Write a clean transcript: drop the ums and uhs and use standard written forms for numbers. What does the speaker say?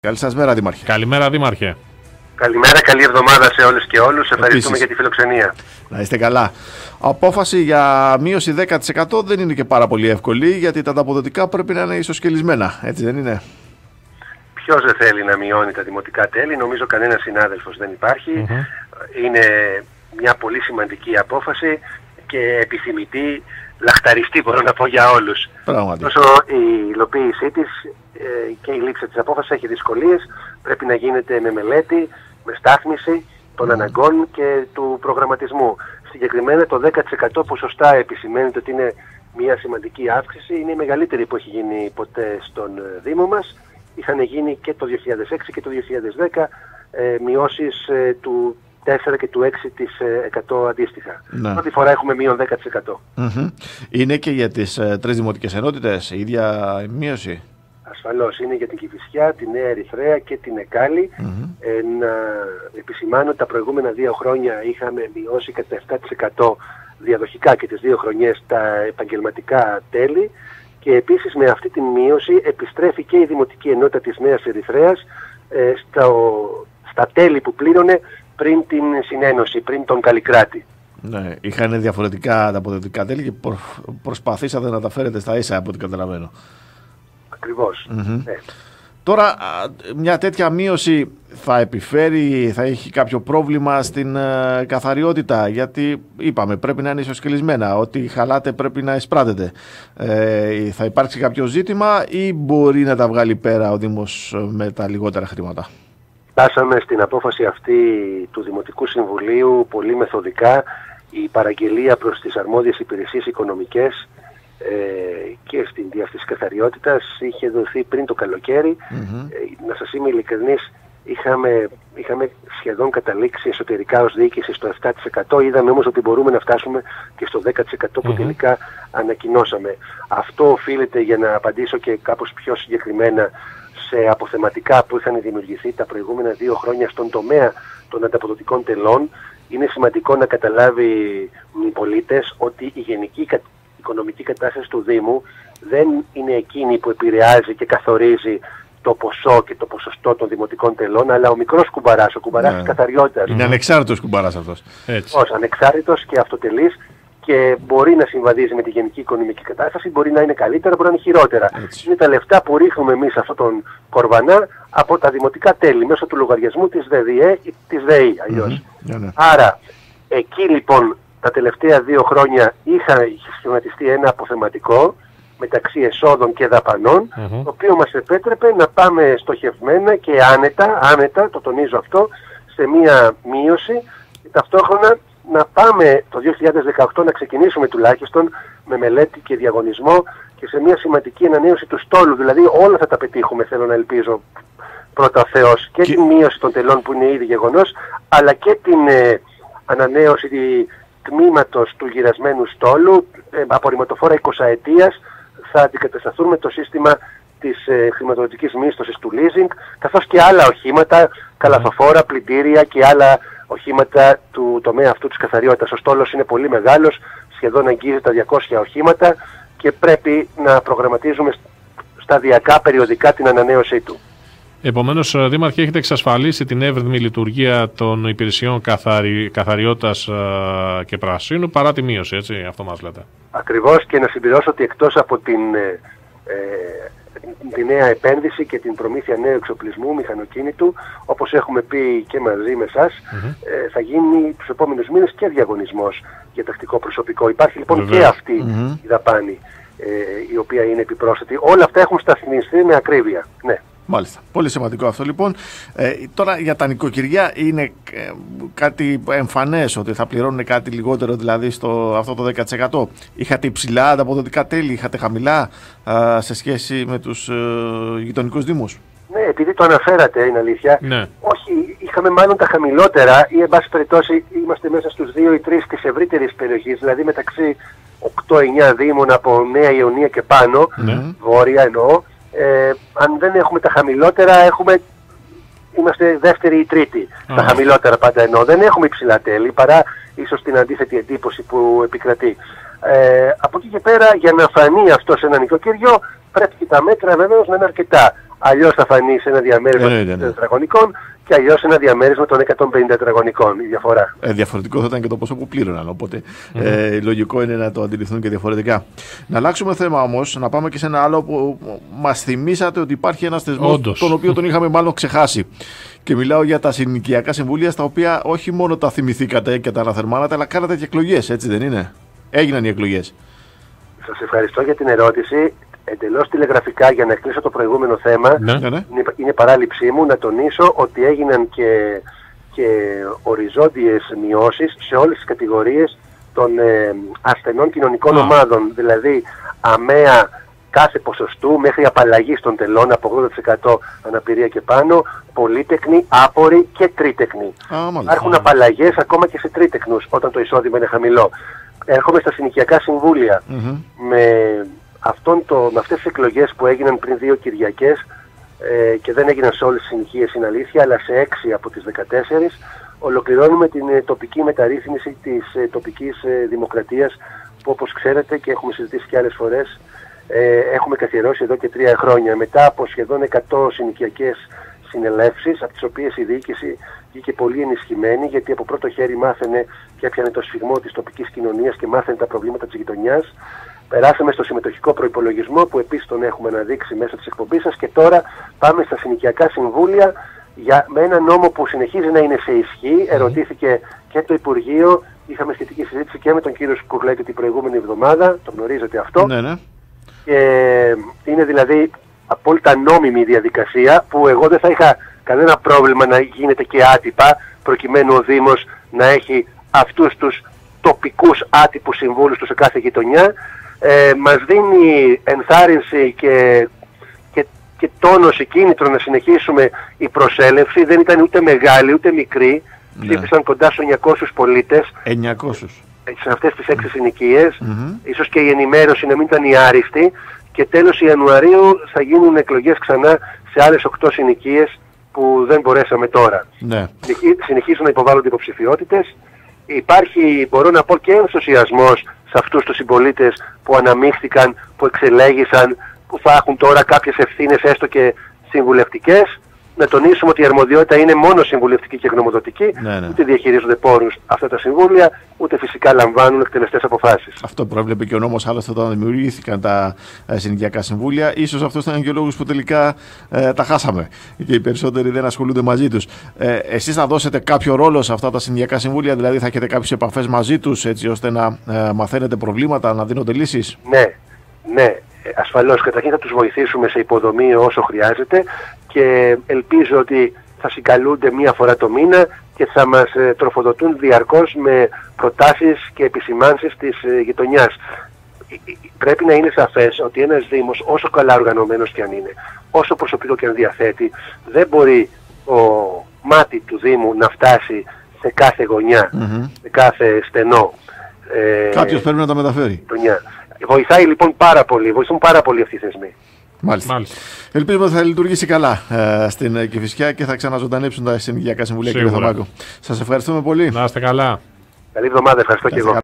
Καλή σας μέρα, Δήμαρχε. Καλημέρα, Δήμαρχε. Καλημέρα, καλή εβδομάδα σε όλες και όλους. Ευχαριστούμε για τη φιλοξενία. Να είστε καλά. Απόφαση για μείωση 10% δεν είναι και πάρα πολύ εύκολη, γιατί τα ανταποδοτικά πρέπει να είναι ισοσκελισμένα, έτσι δεν είναι? Ποιος δεν θέλει να μειώνει τα δημοτικά τέλη? Νομίζω κανένας συνάδελφος δεν υπάρχει. Είναι μια πολύ σημαντική απόφαση και επιθυμητή, λαχταριστή μπορώ να πω για όλους. Όσο η υλοποίησή της και η λήξη της απόφασης έχει δυσκολίες, πρέπει να γίνεται με μελέτη, με στάθμιση των αναγκών και του προγραμματισμού. Συγκεκριμένα το 10% που σωστά επισημαίνεται ότι είναι μια σημαντική αύξηση, είναι η μεγαλύτερη που έχει γίνει ποτέ στον Δήμο μας. Είχαν γίνει και το 2006 και το 2010 μειώσεις του 4 και του 6% αντίστοιχα. Πρώτη φορά έχουμε μείον 10%. Είναι και για τις 3 δημοτικές ενότητες η ίδια μείωση? Ασφαλώς, είναι για την Κηφισιά, τη Νέα Ερυθρέα και την Εκάλη. Να επισημάνω ότι τα προηγούμενα 2 χρόνια είχαμε μειώσει κατά 7% διαδοχικά και τις 2 χρονιές τα επαγγελματικά τέλη, και επίσης με αυτή τη μείωση επιστρέφει και η Δημοτική Ενότητα της Νέας Ερυθρέας στα τέλη που πλήρωνε πριν την συνένωση, πριν τον Καλλικράτη. Ναι, είχαν διαφορετικά τα αποδοτικά τέλη και προσπαθήσατε να τα φέρετε στα ίσα, από ό,τι καταλαβαίνω. Ακριβώς. Ναι. Τώρα, μια τέτοια μείωση θα επιφέρει, θα έχει κάποιο πρόβλημα στην καθαριότητα? Γιατί είπαμε, πρέπει να είναι ισοσκελισμένα. Ό,τι χαλάτε πρέπει να εισπράτεται. Θα υπάρξει κάποιο ζήτημα ή μπορεί να τα βγάλει πέρα ο Δήμος με τα λιγότερα χρήματα? Φτάσαμε στην απόφαση αυτή του Δημοτικού Συμβουλίου πολύ μεθοδικά. Η παραγγελία προς τις αρμόδιες υπηρεσίες οικονομικές και στην διεύθυνση καθαριότητας είχε δοθεί πριν το καλοκαίρι. Να σας είμαι ειλικρινής, είχαμε σχεδόν καταλήξει εσωτερικά ως διοίκηση στο 7%. Είδαμε όμως ότι μπορούμε να φτάσουμε και στο 10% που τελικά ανακοινώσαμε. Αυτό οφείλεται, για να απαντήσω και κάπως πιο συγκεκριμένα, σε αποθεματικά που είχαν δημιουργηθεί τα προηγούμενα 2 χρόνια στον τομέα των ανταποδοτικών τελών. Είναι σημαντικό να καταλάβει οι πολίτες ότι η γενική οικονομική κατάσταση του Δήμου δεν είναι εκείνη που επηρεάζει και καθορίζει το ποσό και το ποσοστό των δημοτικών τελών, αλλά ο μικρός κουμπαράς, ο κουμπαράς της καθαριότητας. Είναι ανεξάρτητος κουμπαράς αυτός. Ως ανεξάρτητος και αυτοτελής, και μπορεί να συμβαδίζει με τη γενική οικονομική κατάσταση, μπορεί να είναι καλύτερα, μπορεί να είναι χειρότερα. Είναι τα λεφτά που ρίχνουμε εμείς αυτόν τον κορβανά από τα δημοτικά τέλη, μέσω του λογαριασμού της ΔΔΕ ή της ΔΕΗ αλλιώς. Άρα, εκεί λοιπόν τα τελευταία 2 χρόνια είχε σχηματιστεί ένα αποθεματικό μεταξύ εσόδων και δαπανών, το οποίο μας επέτρεπε να πάμε στοχευμένα και άνετα, το τονίζω αυτό, σε μία μείωση, και ταυτόχρονα να πάμε το 2018 να ξεκινήσουμε τουλάχιστον με μελέτη και διαγωνισμό και σε μια σημαντική ανανέωση του στόλου. Δηλαδή όλα θα τα πετύχουμε, θέλω να ελπίζω, πρώτα ο Θεός, και την μείωση των τελών που είναι ήδη γεγονός, αλλά και την ανανέωση τμήματος του γυρασμένου στόλου. Απορριμματοφόρα 20 ετίας θα αντικατασταθούν με το σύστημα της χρηματοδοτικής μίσθωσης του leasing, καθώς και άλλα οχήματα, καλαθοφόρα, πλυντήρια και άλλα οχήματα του τομέα αυτού της καθαριότητας. Ο στόλος είναι πολύ μεγάλος, σχεδόν αγγίζει τα 200 οχήματα, και πρέπει να προγραμματίζουμε σταδιακά, περιοδικά την ανανέωσή του. Επομένως, Δήμαρχε, έχετε εξασφαλίσει την εύρυθμη λειτουργία των υπηρεσιών καθαριότητας και πρασίνου παρά τη μείωση, έτσι, αυτό μας λέτε? Ακριβώς, και να συμπληρώσω ότι εκτός από τη νέα επένδυση και την προμήθεια νέου εξοπλισμού μηχανοκίνητου, όπως έχουμε πει και μαζί με εσάς, θα γίνει τους επόμενους μήνες και διαγωνισμός για τακτικό προσωπικό. Υπάρχει λοιπόν και αυτή η δαπάνη, η οποία είναι επιπρόσθετη. Όλα αυτά έχουν σταθμιστεί με ακρίβεια. Ναι. Μάλιστα. Πολύ σημαντικό αυτό λοιπόν. Τώρα για τα νοικοκυριά είναι κάτι εμφανές ότι θα πληρώνουν κάτι λιγότερο, δηλαδή αυτό το 10%. Είχατε υψηλά ανταποδοτικά τέλη, είχατε χαμηλά σε σχέση με τους γειτονικούς δήμους? Ναι, επειδή το αναφέρατε, είναι αλήθεια. Ναι. Όχι, είχαμε μάλλον τα χαμηλότερα, ή εν πάση περιπτώσει είμαστε μέσα στους 2 ή 3 της ευρύτερης περιοχής, δηλαδή μεταξύ 8-9 δήμων από Νέα Ιωνία και πάνω, βόρεια εννοώ. Αν δεν έχουμε τα χαμηλότερα, είμαστε δεύτερη ή τρίτη. Τα χαμηλότερα πάντα εννοώ. Δεν έχουμε υψηλά τέλη, παρά ίσως την αντίθετη εντύπωση που επικρατεί. Από εκεί και πέρα, για να φανεί αυτό σε ένα νοικοκυριό, πρέπει και τα μέτρα βεβαίως να είναι αρκετά. αλλιώς θα φανεί σε ένα διαμέρισμα των τετραγωνικών και αλλιώς σε ένα διαμέρισμα των 150 τετραγωνικών η διαφορά. Διαφορετικό θα ήταν και το ποσό που πλήρωναν, οπότε λογικό είναι να το αντιληφθούν και διαφορετικά. Να αλλάξουμε θέμα όμως, να πάμε και σε ένα άλλο που μας θυμήσατε ότι υπάρχει ένας θεσμός τον οποίο τον είχαμε μάλλον ξεχάσει. Και μιλάω για τα συνοικιακά συμβούλια, στα οποία όχι μόνο τα θυμηθήκατε και τα αναθερμάνατε, αλλά κάνατε και εκλογές, έτσι δεν είναι? Έγιναν οι εκλογές. Σας ευχαριστώ για την ερώτηση. Εντελώς τηλεγραφικά, για να κλείσω το προηγούμενο θέμα, είναι παράληψή μου να τονίσω ότι έγιναν και οριζόντιες μειώσεις σε όλες τις κατηγορίες των ασθενών κοινωνικών ομάδων. Δηλαδή, αμαία κάθε ποσοστού μέχρι απαλλαγή των τελών από 80% αναπηρία και πάνω, πολύτεκνοι, άποροι και τρίτεκνοι. Υπάρχουν απαλλαγές ακόμα και σε τρίτεκνους όταν το εισόδημα είναι χαμηλό. Έρχομαι στα συνοικιακά συμβούλια. Με αυτές τις εκλογές που έγιναν πριν 2 Κυριακές και δεν έγιναν σε όλες τις συνοικίες, είναι αλήθεια, αλλά σε 6 από τις 14, ολοκληρώνουμε την τοπική μεταρρύθμιση της τοπικής δημοκρατίας που, όπως ξέρετε και έχουμε συζητήσει και άλλες φορές, έχουμε καθιερώσει εδώ και 3 χρόνια. Μετά από σχεδόν 100 συνοικιακές συνελεύσεις, από τις οποίες η διοίκηση βγήκε πολύ ενισχυμένη, γιατί από πρώτο χέρι μάθαινε και έπιανε το σφιγμό της τοπικής κοινωνίας και μάθαινε τα προβλήματα της γειτονιάς. Περάσαμε στο συμμετοχικό προϋπολογισμό, που επίσης τον έχουμε αναδείξει μέσω της εκπομπής σας, και τώρα πάμε στα συνοικιακά συμβούλια με ένα νόμο που συνεχίζει να είναι σε ισχύ. Ερωτήθηκε και το Υπουργείο, είχαμε σχετική συζήτηση και με τον κύριο Σκουρλέτη την προηγούμενη εβδομάδα, το γνωρίζετε αυτό. Και είναι δηλαδή απόλυτα νόμιμη η διαδικασία, που εγώ δεν θα είχα κανένα πρόβλημα να γίνεται και άτυπα, προκειμένου ο Δήμος να έχει αυτούς τους τοπικούς άτυπους συμβούλους του σε κάθε γειτονιά. Μας δίνει ενθάρρυνση και τόνωση, κίνητρο να συνεχίσουμε η προσέλευση. Δεν ήταν ούτε μεγάλη ούτε μικρή. Ψήφισαν κοντά στους 900 πολίτες. 900. Σε αυτές τις 6 συνοικίες. Ίσως και η ενημέρωση να μην ήταν η άριστη. Και τέλος Ιανουαρίου θα γίνουν εκλογές ξανά σε άλλες 8 συνοικίες που δεν μπορέσαμε τώρα. Συνεχίζουν να υποβάλλονται υποψηφιότητες. Υπάρχει, μπορώ να πω, και ενθουσιασμός σε αυτούς τους συμπολίτες που αναμίχθηκαν, που εξελέγησαν, που θα έχουν τώρα κάποιες ευθύνες έστω και συμβουλευτικές. Να τονίσουμε ότι η αρμοδιότητα είναι μόνο συμβουλευτική και γνωμοδοτική. Ούτε διαχειρίζονται πόρους αυτά τα συμβούλια, ούτε φυσικά λαμβάνουν εκτελεστές αποφάσεις. Αυτό προέβλεπε και ο νόμος, άλλωστε, όταν δημιουργήθηκαν τα συνοικιακά συμβούλια. Ίσως αυτός ήταν και ο λόγος που τελικά τα χάσαμε και οι περισσότεροι δεν ασχολούνται μαζί τους. Εσείς θα δώσετε κάποιο ρόλο σε αυτά τα συνοικιακά συμβούλια, δηλαδή θα έχετε κάποιες επαφές μαζί τους, έτσι ώστε να μαθαίνετε προβλήματα, να δίνονται λύσεις? Ναι. Ασφαλώς, καταρχήν θα τους βοηθήσουμε σε υποδομή όσο χρειάζεται και ελπίζω ότι θα συγκαλούνται 1 φορά το μήνα και θα μας τροφοδοτούν διαρκώς με προτάσεις και επισημάνσεις της γειτονιάς. Πρέπει να είναι σαφές ότι ένας Δήμος, όσο καλά οργανωμένος και αν είναι, όσο προσωπικό και αν διαθέτει, δεν μπορεί ο μάτι του Δήμου να φτάσει σε κάθε γωνιά, σε κάθε στενό. Κάποιος πρέπει να τα μεταφέρει. Βοηθάει λοιπόν βοηθούν πάρα πολύ αυτοί οι θεσμοί. Μάλιστα. Ελπίζουμε ότι θα λειτουργήσει καλά στην Κηφισιά και θα ξαναζωντανέψουν τα συνοικιακά συμβουλία, κύριε Θωμάκο. Σας ευχαριστούμε πολύ. Να είστε καλά. Καλή εβδομάδα, ευχαριστώ και εγώ.